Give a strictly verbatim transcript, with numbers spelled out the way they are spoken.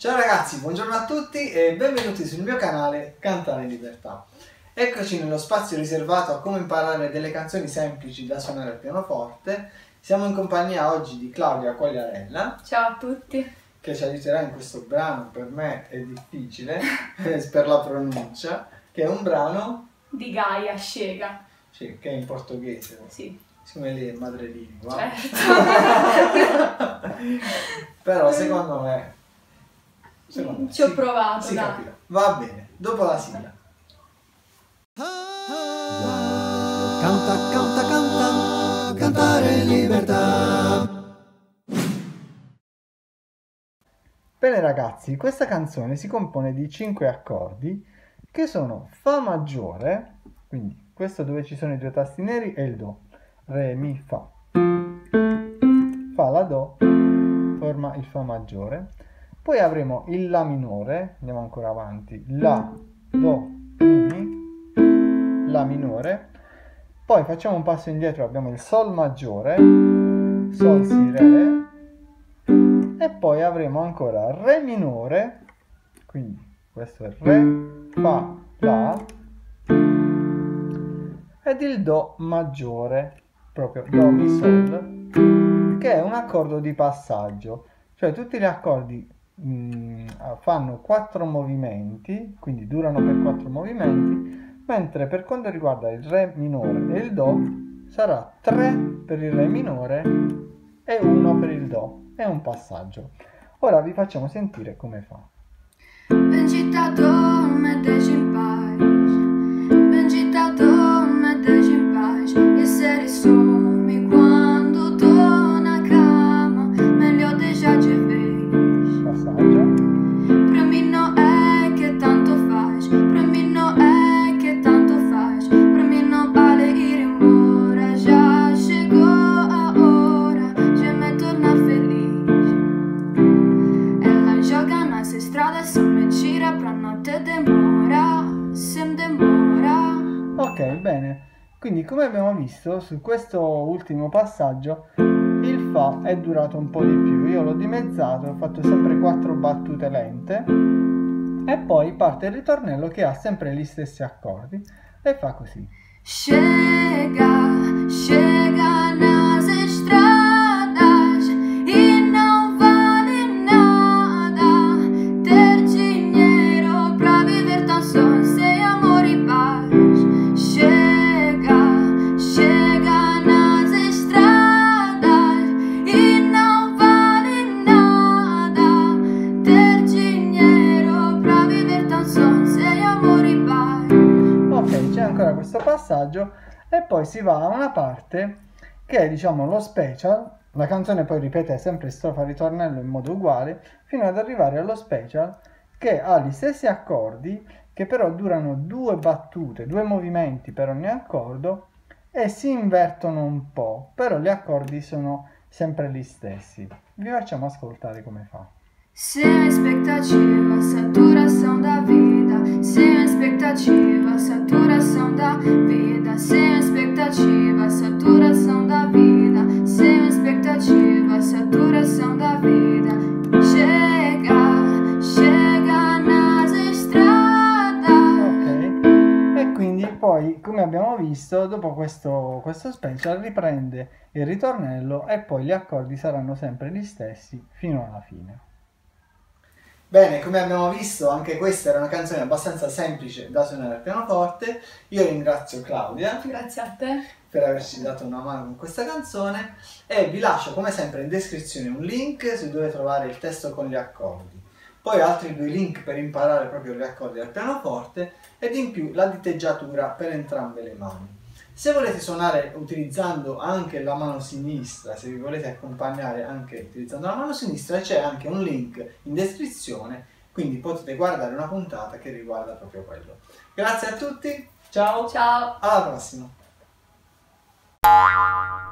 Ciao ragazzi, buongiorno a tutti e benvenuti sul mio canale Cantare Libertà. Eccoci nello spazio riservato a come imparare delle canzoni semplici da suonare al pianoforte. Siamo in compagnia oggi di Claudia Quagliarella. Ciao a tutti. Che ci aiuterà in questo brano, per me è difficile, per la pronuncia, che è un brano Di Gaia Scega. Sì, che è in portoghese. Sì. Siccome lei è madrelingua. Certo. Però secondo me... Secondo me Ci ho si, provato, si dai. capirà. Va bene, dopo la sigla. Canta, canta, canta, cantare in libertà. Bene ragazzi, questa canzone si compone di cinque accordi che sono Fa maggiore, quindi questo dove ci sono i due tasti neri è il Do, Re, Mi, Fa. Fa, La, Do, forma il Fa maggiore. Poi avremo il La minore, andiamo ancora avanti, La, Do, Mi, La minore. Poi facciamo un passo indietro, abbiamo il Sol maggiore, Sol, Si, Re. E poi avremo ancora Re minore, quindi questo è Re, Fa, La, ed il Do maggiore, proprio Do, Mi, Sol, che è un accordo di passaggio, cioè tutti gli accordi mh, fanno quattro movimenti, quindi durano per quattro movimenti, mentre per quanto riguarda il Re minore e il Do sarà tre per il Re minore e uno per il Do. È un passaggio. Ora vi facciamo sentire come fa. Bendita me deixa em paz, bendita me deixa em paz, e se ele some quando tô na cama, melhor deixar de vez. Passaggio. Pra mim não é que tanto faz, pra mim não é que tanto faz, pra mim não vale ir embora, já chegou a hora de me tornar feliz. Strada se me gira pra notte demora, se demora. Ok, bene. Quindi come abbiamo visto su questo ultimo passaggio il Fa è durato un po' di più. Io l'ho dimezzato, ho fatto sempre quattro battute lente e poi parte il ritornello che ha sempre gli stessi accordi e fa così. Chega, chega nas estradas e não vale nada ter dinheiro pra viver tão só sem amor e paz. Chega, chega nas estradas e não vale nada ter dinheiro pra viver tão só sem amor e paz. Ok, c'è ancora questo passaggio e poi si va a una parte che è, diciamo, lo special. La canzone poi ripete sempre strofa e ritornello in modo uguale fino ad arrivare allo special che ha gli stessi accordi che però durano due battute, due movimenti per ogni accordo e si invertono un po', però gli accordi sono sempre gli stessi. Vi facciamo ascoltare come fa. Sem expectativa, saturação da vida. Sem expectativa, saturação da vida. Sem expectativa, saturação da vida. Sem expectativa, saturação da vida. Chega, chega nas estradas. Ok, e quindi poi, come abbiamo visto, dopo questo, questo special riprende il ritornello e poi gli accordi saranno sempre gli stessi fino alla fine. Bene, come abbiamo visto, anche questa era una canzone abbastanza semplice da suonare al pianoforte. Io ringrazio Claudia Grazie a te. per averci dato una mano con questa canzone e vi lascio come sempre in descrizione un link su dove trovare il testo con gli accordi, poi altri due link per imparare proprio gli accordi al pianoforte ed in più la diteggiatura per entrambe le mani. Se volete suonare utilizzando anche la mano sinistra, se vi volete accompagnare anche utilizzando la mano sinistra, c'è anche un link in descrizione, quindi potete guardare una puntata che riguarda proprio quello. Grazie a tutti, ciao, Ciao. alla prossima!